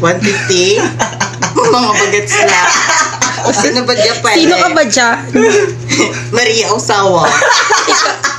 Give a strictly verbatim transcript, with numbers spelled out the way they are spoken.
one fifty? Mga bagets lang. O sino ba dyan pala? Sino ka ba dyan? Maria Osawa.